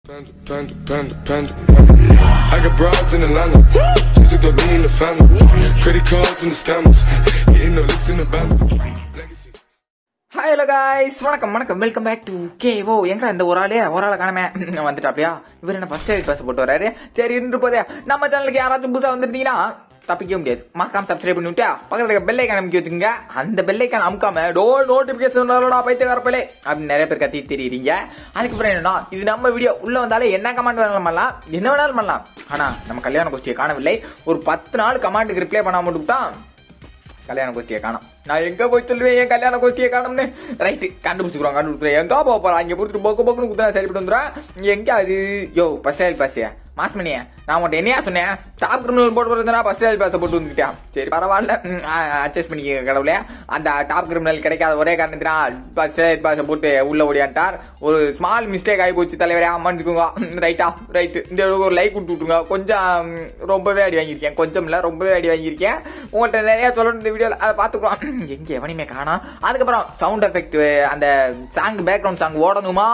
Panda. I got broads in Atlanta, just to throw me in the family. Credit cards and the scammers, getting no licks in the band. Hi hello guys, வணக்கம் welcome back to கேவோ. எங்க இந்த ஒரு ஆளை காணமே வந்துட்டாப்லையா? இவர் என்ன first eight pass போட்டு வராரு. சரி இன்று போதே நம்ம சேனலுக்கு யாராச்சும் புதுசா வந்திருந்தீங்கன்னா தப்பிக்க முடியாது, மறக்காம சப்ஸ்கிரைப் பண்ணிவிட்டா பக்கத்துல பெல் ஐக்கான் அமைக்க வச்சுக்கோங்க. அந்த பெல் ஐக்கான் அமுக்காம நோட்டிபிகேஷன் பைத்தியக்காரப்பலே அப்படின்னு நிறைய பேர் கத்தி தெரியுறீங்க. அதுக்கப்புறம் என்னன்னா, இது நம்ம வீடியோ உள்ள வந்தாலே என்ன கமெண்ட் வேணாலும் பண்ணலாம், என்ன வேணாலும் பண்ணலாம். ஆனா நம்ம கல்யாண கோஷ்டியை காணவில்லை. ஒரு 10 நாள் கமெண்ட்டுக்கு ரிப்ளை பண்ணாம மட்டும் தான் கல்யாண கோஷ்டியை காணும். நான் எங்க போய் சொல்லுவேன் என் கல்யாண கோஷ்டியை காணும்னு? ரைட்டு கண்டுபிடிச்சுக்கிறோம். எங்க போறேன் அங்க போட்டு போக்குன்னு குத்தா சரிப்பட்டு வந்துடும். எங்க அது யோ ஃபர்ஸ்ட் பாசியா மாஸ்மணியா, நான் உன்ட்ட என்னையா சொன்னேன்? டாப் கிரிமினல் போட்டு போறதுனா ஃபர்ஸ்ட் பாஸை போட்டு வந்துட்டான். சரி பரவாயில்ல, அட்ஜஸ்ட் பண்ணிக்க கடவுளே. அந்த டாப் கிரிமினல் கிடைக்காத ஒரே காரணத்தினா ஃபர்ஸ்ட் பாஸை போட்டு உள்ள ஓடியான்ட்டார். ஒரு ஸ்மால் மிஸ்டேக் ஆகி போச்சு தலைவரே, அம்மாச்சுக்கோங்க. ரைட்டு இந்த ஒரு லைக் விட்டு விட்டுருங்க. கொஞ்சம் ரொம்பவே அடி வாங்கியிருக்கேன், கொஞ்சம் இல்ல ரொம்பவே அடி வாங்கியிருக்கேன். உங்கள்கிட்ட நிறைய சொல்லணும் இந்த வீடியோல, அதை பாத்துக்கலாம். எங்க எவனையுமே காணோம். அதுக்கப்புறம் சவுண்ட் எஃபெக்ட் அந்த சாங் பேக்ரவுண்ட் சாங் ஓடணுமா?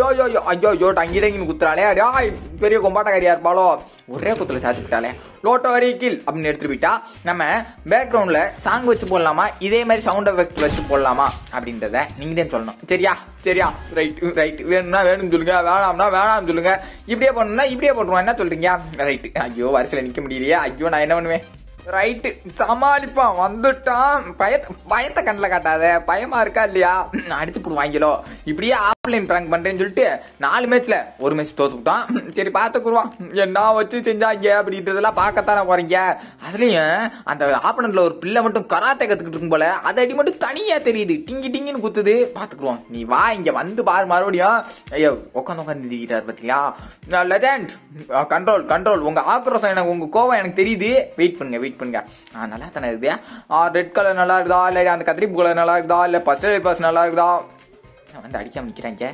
ஐயோ அங்கிடங்கின்னு குத்துறாளே, பெரிய கொம்பாட்டக்காரியா இருப்பாளோ, ஒரே குத்துல சாத்திட்டாலே லோட்டோ வரைக்கில் அப்படின்னு எடுத்துட்டு போயிட்டா. நம்ம பேக்ரவுண்ட்ல சாங் வச்சு போடலாமா, இதே மாதிரி சவுண்ட் எஃபெக்ட் வச்சு போடலாமா அப்படின்றத நீங்க தான் சொல்லணும். சரியா ரைட் வேணும்னா வேணும்னு சொல்லுங்க, வேணாம்னா வேணாம்னு சொல்லுங்க. இப்படியே பண்ணணும்னா இப்படியே போட்டுருவோம். என்ன சொல்றீங்க? ரைட்டு. ஐயோ வரிசையில நிக்க முடியலையே, ஐயோ நான் என்ன பண்ணுவேன்? ரைட்டு சமாளிப்பான், வந்துட்டான். பயத்தை கண்ணில் காட்டாத, பயமா இருக்கா இல்லையா? அடிச்சு போடுவாங்களோ. இப்படியே ஆஃப்லைன் பிராங்க் பண்றேன்னு சொல்லிட்டு 4 மேட்ச்ல ஒரு மேட்ச் தோத்துக்கிட்டான். சரி பாத்துக்குருவான், என்ன வச்சு செஞ்சாங்க அப்படின்றதெல்லாம் பார்க்கத்தானே போறீங்க. அதுலயும் அந்த ஆப்பனண்ட்ல ஒரு பிள்ளை மட்டும் கராத்தே கத்துக்கிட்டு இருக்கும் போல, அது அடி மட்டும் தனியா தெரியுது, டிங்கின்னு குத்துது. பாத்துக்குருவோம். நீ வா இங்க வந்து பாரு மறுபடியும். ஐயோ உட்காந்து திரிக்கிறார் பாத்தீங்களா? Legend control. உங்க ஆக்ரோஷம் எனக்கு, உங்க கோவம் எனக்கு தெரியுது. வெயிட் பண்ணுங்க. நல்லா தானே இருக்குதா? ரெட் கலர் நல்லா இருக்குதா, இல்ல அந்த கத்திரிப்பு கலர் நல்லா இருக்குதா, இல்ல பஸ்டல் பாஸ் நல்லா இருக்குதா? வந்து அடிக்காம நிக்கிறாங்க.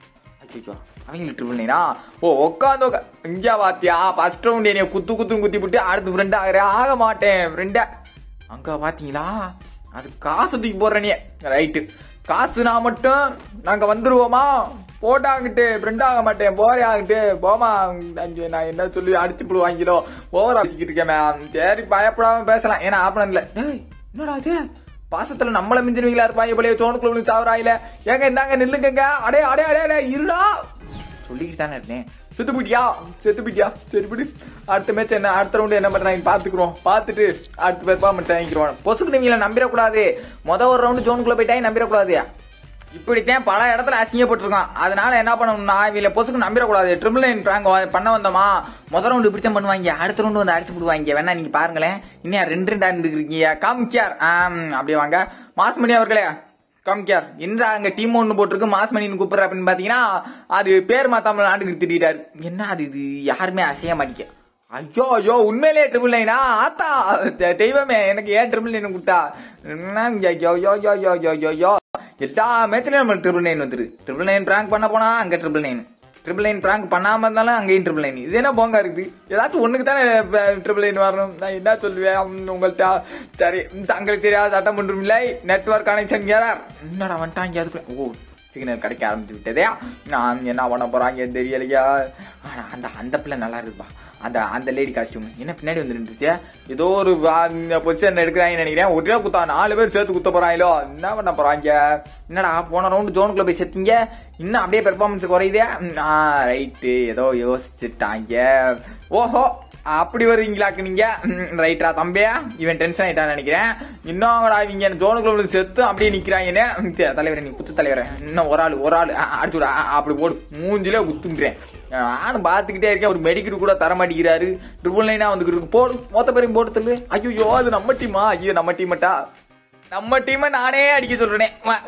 ஐயோ அவங்களுக்கு ட்ரிபிள்னா உட்காந்து இங்க பாத்தியா? ஃபர்ஸ்ட் ரவுண்ட் என்னைய குத்தி விட்டு அடுத்து ஃப்ரெண்ட் ஆக மாட்டேன் ஃப்ரெண்ட. அங்க பாத்தீங்களா? அது காசு தூக்கி போடுறனே. ரைட்டு காசுனா மட்டும் நாங்க வந்துருவோமா? போட்டாங்கிட்டு ஃப்ரெண்ட் ஆக மாட்டேன், போரே ஆகிட்டு போமா. நான் என்ன சொல்லி அடிச்சு போடு வாங்கிலோ ஓவர் அடிச்சுக்கிட்டு இருக்கேன் மேம். சரி பயப்படாம பேசலாம். ஏன்னா ஆப்பனன்ல என்னடா இது பாசத்துல நம்மள மிஞ்சினவங்களா இருப்பாங்க போலயே, சோனுக்குள்ள சாவராயில. ஏங்க இந்தாங்க நில்லுங்க, அடே இருடா சொல்லிக்கிட்டு தானே இருந்தேன். செத்து போயிட்டியா? சரி விடு. அடுத்த மேட்ச் என்ன, அடுத்த ரவுண்ட் என்ன பண்றாங்க பாத்துக்கிறோம். பாத்துட்டு அடுத்த பெர்ஃபார்மன்ஸ் வாங்கிக்கிறோம். பொசுக்கு நீங்கள நம்பிடக்கூடாது. ஒரு ரவுண்ட் ஜோனுக்குள்ள போயிட்டாங்க நம்பிடக்கூடாது. இப்படித்தான் பல இடத்துல அசிங்கப்பட்டிருக்கான். அதனால என்ன பண்ணணும்னா, இவங்க பொசுக்கு நம்பிடக்கூடாது. ட்ரிபிள் 9 பிராங்க் பண்ண வந்தோமா, முதல் ரவுண்ட் இப்படித்தான் பண்ணுவாங்க, அடுத்த ரவுண்ட் வந்து அடிச்சு போடுவாங்க. வேணா நீங்க பாருங்களேன், இன்னும் 2 இருந்துருக்கீங்க. கம் கேர் அப்படியே வாங்க. மாஸ்மணி அவர்களே கம் கேர். இன்றா அங்க டீம் 1 போட்டிருக்கு, மாஸ்மணின்னு கூப்பிடுற அப்படின்னு பாத்தீங்கன்னா, அது பேர் மாத்தாமல் நாட்டுக்கு திட்டாரு. என்ன அது, இது யாருமே அசைய மாட்டேங்க. ஐயோ உண்மையிலே ட்ரிபிள் 9 ஆத்தா தெய்வமே, எனக்கு ஏன் ட்ரிபிள் 9 கொடுத்தா? எல்லா மேட்ச்லயும் நம்ம ட்ரிபிள் 9 வந்துரு. ட்ரிபிள் 9 பிராங்க் பண்ண போனா அங்க ட்ரிபிள் 9 பிராங்க் பண்ணாம இருந்தாலும் அங்கேயும் ட்ரிபிள் 9. இது என்ன போங்க இருக்குது? ஏதாச்சும் ஒண்ணுக்கு தானே ட்ரிபிள் 9 வரணும். நான் என்ன சொல்லுவேன் உங்கள்கிட்ட? சரி தங்களுக்கு தெரியாத சட்டம் ஒன்றும் இல்லை. நெட்வொர்க் கனெக்ஷன் என்னடா வந்துட்டாங்க அதுக்குள்ள. சிக்னல் கிடைக்க ஆரம்பிச்சு விட்டதே. நான் என்ன பண்ண போறாங்க தெரியலையா? ஆனா அந்த பிள்ளை நல்லா இருக்குப்பா. அந்த லேடி காஸ்டியூம் என்ன பின்னாடி வந்து நின்றுச்சு. ஏதோ ஒரு பொசிஷன் எடுக்கிறாங்கன்னு நினைக்கிறேன். ஒரே குத்தா 4 பேர் சேர்த்து குத்த போறாங்களோ. என்ன பண்ண போறாங்க? என்னடா போன ரவுண்ட் ஜோனுக்குள்ள போய் செத்தீங்க, இன்னும் அப்படியே பெர்ஃபார்மன்ஸ் குறையுதே. ரைட்டு ஏதோ யோசிச்சுட்டாங்க. ஓஹோ அப்படி வருவீங்களாக்கு நீங்க. ரைட்டா தம்பியா, இவன் டென்ஷன் ஆயிட்டான்னு நினைக்கிறேன். இன்னும் இவங்க ஜோனுக்குள்ள செத்து அப்படியே நிக்கிறாங்கன்னு. தலைவரை நீ குத்து தலைவரை, இன்னும் ஒரு ஆள் அடிச்சுடா அப்படி போடு, மூஞ்சிலே குத்துன்றேன். நானும் பாத்துக்கிட்டே இருக்கேன். ஒரு மெடிக்கல் கூட தர மாட்டேங்கிறாரு. ட்ரிபிள் 9 வந்து போடு, மொத்த பேரையும் போட்டு தள்ளு. ஐயோ அது நம்ம டீமா? ஐயோ நம்ம டீமட்டா? நம்ம டீமை நானே அடிக்க சொல்றேன்.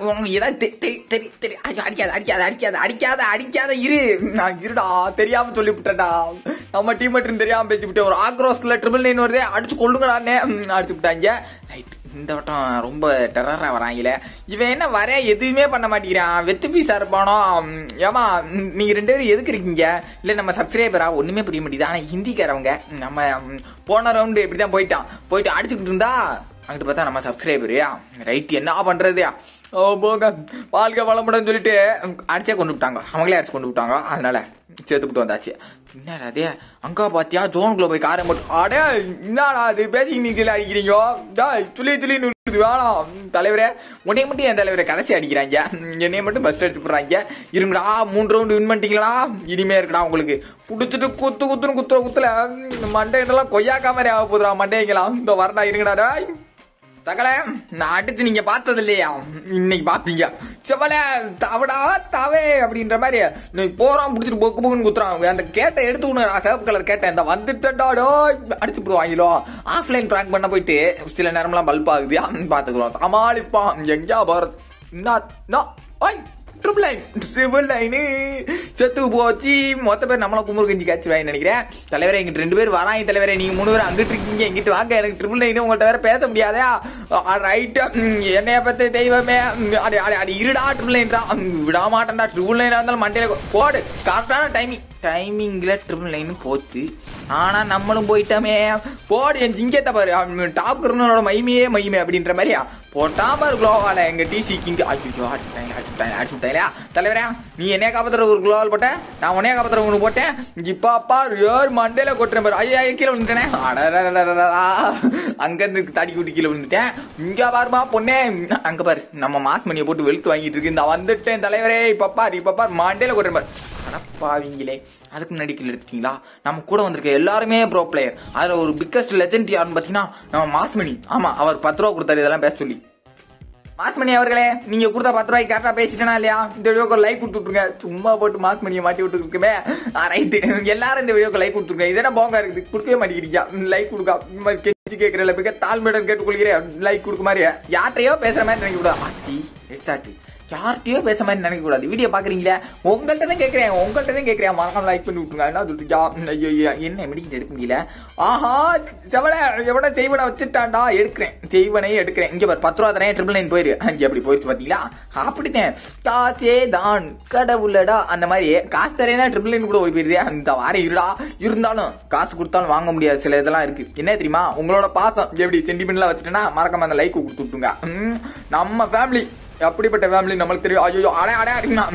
அடிக்காத இருடா, தெரியாம சொல்லி விட்டா. நம்ம டீம் தெரியாம பேசி விட்டேன். ஒரு ஆக்ரோஸ்ல ட்ரிபிள் 9 வருதே, அடிச்சு கொள்ளுங்கடானே அடிச்சு விட்டாங்க. ரைட் இந்த வட்டம் ரொம்ப டெரரா வராங்களே. இவன் என்ன வர எதுவுமே பண்ண மாட்டேங்கிறான், வெத்து பீஸா இருப்பானோ. ஏமா நீங்க 2 பேரும் எதுக்கு இருக்கீங்க? இல்ல நம்ம சப்ஸ்கிரைபரா? ஒண்ணுமே புரிய மாட்டேங்குது. ஆனா ஹிந்திக்காரவங்க நம்ம போன ரவுண்டு இப்படிதான் போயிட்டு அடிச்சுக்கிட்டு இருந்தா, அங்கிட்டு பார்த்தா நம்ம சப்ஸ்கிரைபரு. ரைட் என்ன பண்றது? போங்க வாழ்க்கை வளமுடன் சொல்லிட்டு அடிச்சே கொண்டு விட்டாங்க, அவங்களே அடிச்சு கொண்டு விட்டாங்க. அதனால சேர்த்துக்கிட்டு வந்தாச்சு. என்னடா அதே அங்கா பாத்தியா ஜோனுக்குள்ள போய் காரை மட்டும் அடே என்னடா அது பேசி நீங்கள அடிக்கிறீங்க, துளி வேணாம் தலைவரே. உன்னைய மட்டும் என் தலைவரை கடைசி அடிக்கிறாங்க, என்னைய மட்டும் ஃபர்ஸ்ட் அடிச்சு போடுறாங்க. இருங்கடா 3 ரவுண்டு வின் பண்ணிட்டீங்களா, இனிமே இருக்குடா உங்களுக்கு புடிச்சிட்டு குத்துல மண்டையெல்லாம் கொய்யாக்கா மாதிரி ஆக போதுடா மண்டையெல்லாம். இந்த வரடா இருங்கடா சகல, நான் அடுத்து நீங்க பார்த்தது இல்லையா, இன்னைக்கு பாப்பீங்க. செவல தவடா தவே அப்படின்ற மாதிரி நீ போறான் பிடிச்சிட்டு பொக்குன்னு குத்துறான். அந்த கேட்டை எடுத்துக்கணும், சிவப்பு கலர் கேட்டை இந்த வந்துட்டாடோ அடிச்சு போடுவாங்களோ. ஆஃப்லைன் ட்ராக் பண்ண போயிட்டு சில நேரம்லாம் பல்ப் ஆகுது, பாத்துக்கிறோம் சமாளிப்பான். எங்கயா போறது ட்ரிபிள் லைனு செத்து போச்சு. மொத்த பேர் நம்மள குமுறு கஞ்சி காய்ச்சிருவாங்க நினைக்கிறேன். தலைவரே எங்கிட்ட 2 பேர் வராங்க தலைவரே, நீங்க 3 பேர் அங்கிட்டு இருக்கீங்க, எங்கிட்டு வாங்க, எனக்கு ட்ரிபிள் லைனு உங்கள்கிட்ட வேற பேச முடியாதா. ரைட் என்னைய பத்தி தெய்வமே அடி இருடா ட்ரிபிள் லைன் தான் விட மாட்டேன்டா. ட்ரிபிள் லைனா இருந்தாலும் மண்டையில போடு. கரெக்டான டைமிங்ல ட்ரிபிள் லைன் போச்சு. ஆனா நம்மளும் போயிட்டோமே போடு. என் ஜிங்கேத்த பாரு, டாப் கிரிமினலோட மகிமையே அப்படின்ற மாதிரியா போட்டா பாரு குளோவால எங்க டிசி கிங். ஐயோ அடிச்சுட்டாங்களா தலைவரா, நீ என்னைய காப்பாத்துற ஒரு குளோவால் போட்ட, நான் உன்னைய காப்பாத்துற ஒண்ணு போட்டேன். இப்ப அப்பா மண்டையில கொட்டுறேன் பாரு. ஐயா கீழே விழுந்துட்டேனே, அங்க இருந்து தடி கூட்டி கீழே விழுந்துட்டேன். இங்க பாருமா பொண்ணே, அங்க பாரு நம்ம மாஸ் மணியை போட்டு வெளுத்து வாங்கிட்டு இருக்கு. இந்த வந்துட்டேன் தலைவரே, இப்ப பாரு மண்டையில கொட்டுறேன் பாரு. அடப்பாவீங்களே, அதுக்கு முன்னாடி கில் எடுத்துட்டீங்களா. நம்ம கூட வந்திருக்க எல்லாருமே ப்ரோ பிளேயர். அதுல ஒரு பிக்கஸ்ட் லெஜெண்ட் யாருன்னு பாத்தீங்கன்னா நம்ம மாஸ்மணி. ஆமா, அவர் 10 ரூபா கொடுத்தாரு இதெல்லாம் பேச சொல்லி. மாஸ்மணி அவர்களே, நீங்க கொடுத்தா 10 ரூபாய்க்கு கரெக்டா பேசிட்டேனா இல்லையா? இந்த வீடியோக்கு லைக் கொடுத்துருங்க, சும்மா போட்டு மாஸ்மணியை மாட்டி விட்டு இருக்குமே. ரைட்டு, எல்லாரும் இந்த வீடியோக்கு லைக் கொடுத்துருங்க. இதெல்லாம் போங்க இருக்குது, கொடுக்கவே மாட்டேங்கிறீங்க. லைக் கொடுக்க கெஞ்சி கேட்கறல மிக தாழ்மையுடன் கேட்டுக்கொள்கிறேன். லைக் கொடுக்க மாதிரி யார்ட்டையோ பேசுற மாதிரி நினைக்க கூடாது. எக்ஸாக்ட்லி, யார்கிட்டயோ பேச மாதிரி நினைக்க கூடாது. வீடியோ பாக்குறீங்களா, உங்கள்கிட்ட தான் கேட்கிறேன் மறக்காம லைக் பண்ணி விட்டுருங்க. என்ன சொல்லிட்டு ஐயோ என்ன மெடிக்கிட்டு எடுக்க முடியல. ஆஹா செவல எவட செய்வனை வச்சுட்டான்டா, செய்வனையே எடுக்கிறேன். இங்க பாரு 10 ரூபா தரேன், ட்ரிபிள் லைன் போயிரு. அங்கே அப்படி போயிடுச்சு பாத்தீங்களா. அப்படித்தான் காசே தான் கடவுளடா, அந்த மாதிரி காசு தரேன்னா ட்ரிபிள் லைன் கூட ஓடி போயிருது. அந்த வாரம் இருடா, இருந்தாலும் காசு கொடுத்தாலும் வாங்க முடியாது சில இதெல்லாம் இருக்கு. என்ன தெரியுமா, உங்களோட பாசம் எப்படி சென்டிமெண்ட்லாம் வச்சுட்டேன்னா மறக்காம அந்த லைக் கொடுத்து விட்டுங்க. நம்ம ஃபேமிலி அப்படிப்பட்ட ஃபேமிலி நம்மளுக்கு தெரியும். ஐயோ அடே அடிக்கணும்,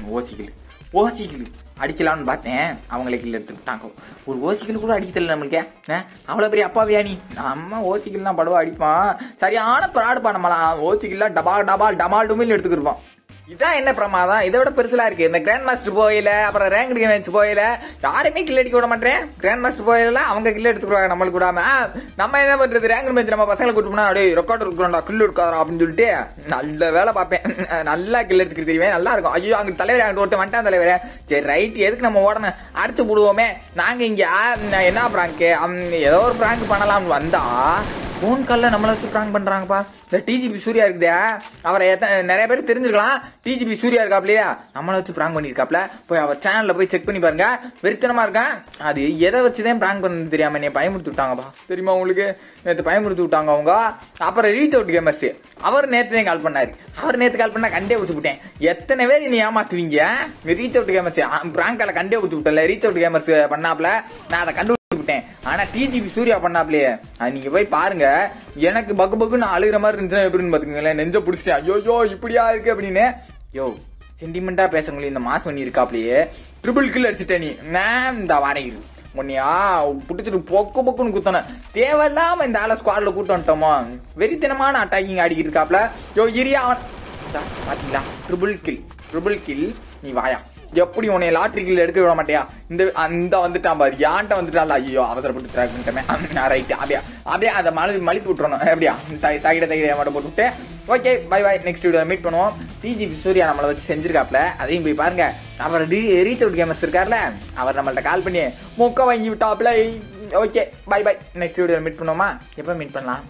ஓசிக்கிள் அடிக்கலாம்னு பார்த்தேன், அவங்களே கில் எடுத்துக்கிட்டாங்க. ஒரு ஓசிக்கிள் கூட அடிக்க தெரியல நம்மளுக்கே. அவ்வளோ பெரிய அப்பாவியா நீ. நம்ம ஓசிக்கிள்லாம் படுவா அடிப்பான், சரியான ப்ராடு பண்ணலாம். ஓசிக்கிள்லாம் டமால் டுமில் எடுத்துக்கிருப்பான். இதான் என்ன பிரமாதம், இதை விட பெருசா இருக்கு. இந்த கிராண்ட் மாஸ்டர் போயில, அப்புறம் ரேங்க் மேட்ச் போயில யாருமே கில் அடிக்க விட மாட்டேன். கிராண்ட் மாஸ்டர் போயில அவங்க கில் எடுத்துக்கிறாங்க நம்மளுக்கு விடாம. நம்ம என்ன பண்றது, ரேங்க் மேட்ச் நம்ம பசங்களை கூட்டோம்னா அப்படியே ரெக்கார்ட் இருக்கிறோம்டா, கில் எடுக்காதா அப்படின்னு சொல்லிட்டு நல்ல வேலை பார்ப்பேன். நல்லா கில் எடுத்துக்கிட்டு தெரியுமே, நல்லா இருக்கும். ஐயோ அங்க தலைவர் அங்கிட்டு ஒருத்தர் வந்துட்டான் தலைவரே. சரி ரைட், எதுக்கு நம்ம ஓடணும், அடிச்சு போடுவோமே. நாங்க இங்க என்ன பிராங்க், ஏதோ ஒரு பிராங்க் பண்ணலாம்னு வந்தா போன் கால்ல நம்மள வச்சு பிராங்க் பண்றாங்கப்பா. இந்த டிஜிபி சூர்யா இருக்குதே, அவரை நிறைய பேர் தெரிஞ்சிருக்கலாம். டிஜிபி சூர்யா இருக்காப்லையா, நம்மள வச்சு பிராங்க் பண்ணிருக்காப்ல. போய் அவர் சேனல்ல போய் செக் பண்ணி பாருங்க, வெறித்தனமா இருக்கான். அது எதை வச்சுதான் பிராங்க் பண்ணது தெரியாம என்னை பயமுறுத்தி விட்டாங்கப்பா. தெரியுமா உங்களுக்கு, நேற்று பயமுறுத்தி விட்டாங்க அவங்க. அப்புறம் ரீச் அவுட் கேமர்ஸ், அவர் நேற்று கால் பண்ணாரு. அவர் நேற்று கால் பண்ணா கண்டே ஊச்சு விட்டேன். எத்தனை பேர் நீ ஏமாத்துவீங்க. ரீச் அவுட் கேமர்ஸ் பிராங்கால கண்டே ஊச்சு விட்டல. ரீச் அவுட் கேமர்ஸ் பண்ணாப்ல, நான் அதை கண்டு விட்டேன். ஆனா டிஜிபி சூர்யா பண்ணாப்லையே, அது நீங்க போய் பாருங்க. எனக்கு பக்கு நான் அழுகிற மாதிரி இருந்துச்சுன்னா எப்படின்னு பாத்துக்கங்களேன். நெஞ்ச புடிச்சிட்டேன், ஐயோ இப்படியா இருக்கு அப்படின்னு. யோ சென்டிமெண்டா பேசுங்களே, இந்த மாஸ் பண்ணி இருக்காப்லையே ட்ரிபிள் கில் அடிச்சுட்டேன் நீ. நான் இந்த வாரம் உன்னையா புடிச்சிட்டு பொக்குன்னு குத்தன. தேவையில்லாம இந்த ஆள ஸ்குவாட்ல கூட்டு வந்துட்டோமா. வெறித்தனமான அட்டாக்கிங் ஆடிக்கிட்டு இருக்காப்ல. யோ இரியா பாத்தீங்களா, ட்ரிபிள் கில் நீ வாயா. எப்படி உன்னை லாட்ரிக்கில் எடுக்க விட மாட்டியா. இந்த வந்துட்டான் பாரு, யான்ட்ட வந்துட்டான்ல. ஐயோ அவசரப்பட்டு ட்ராக் பண்ணிட்டேன். ரைட்டு, அப்படியே அதை மலிப்பு விட்டுறணும். எப்படியா தகிட மட்டும் போட்டு விட்டு. Okay bye bye, next video meet பண்ணுவோம். டிஜிபி சூர்யா நம்மளை வச்சு செஞ்சிருக்காப்ல, அதையும் போய் பாருங்க. அவர் ரீச் அவுட் கேமர்ஸ் இருக்கார்ல, அவர் நம்மள்ட்ட கால் பண்ணி மொக்க வாங்கி விட்டாப்ல. Okay bye bye, next video meet பண்ணுவோமா. எப்போ மீட் பண்ணலாம்.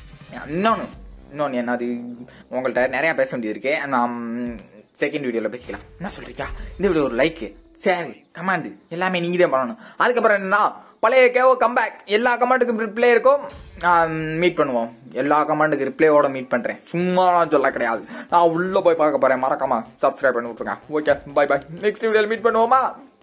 இன்னொன்னு என்னது, உங்கள்கிட்ட நிறைய பேச வேண்டியது இருக்கு. நான் செகண்ட் வீடியோல பேசிக்கலாம். என்ன சொல்றீங்க, இந்த வீடியோ ஒரு லைக், ஷேர், கமெண்ட் எல்லாமே நீங்க தான் பண்ணணும். அதுக்கப்புறம் என்னன்னா, பழைய கேவோ கம்பேக், எல்லா கமெண்ட்டுக்கும் ரிப்ளை இருக்கும். மீட் பண்ணுவோம். எல்லா கமெண்ட்டுக்கு ரிப்ளையோட மீட் பண்றேன், சும்மா சொல்ல கிடையாது. நான் உள்ள போய் பார்க்க போறேன். மறக்காம சப்ஸ்கிரைப் பண்ணி விட்டுருங்க. ஓகே பை பாய், நெக்ஸ்ட் வீடியோல மீட் பண்ணுவோமா.